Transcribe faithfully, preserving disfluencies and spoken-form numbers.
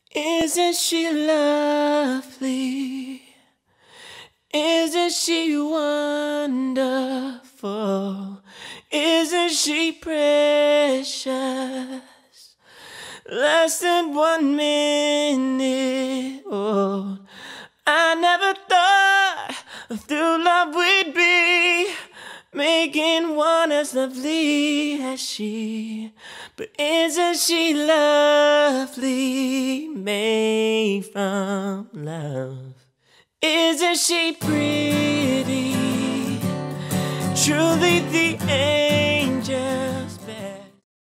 Isn't she lovely? Isn't she wonderful? Isn't she precious? Less than one minute old. I never thought through love we'd be making one as lovely as she. But isn't she lovely, made from love? Isn't she pretty, truly the end?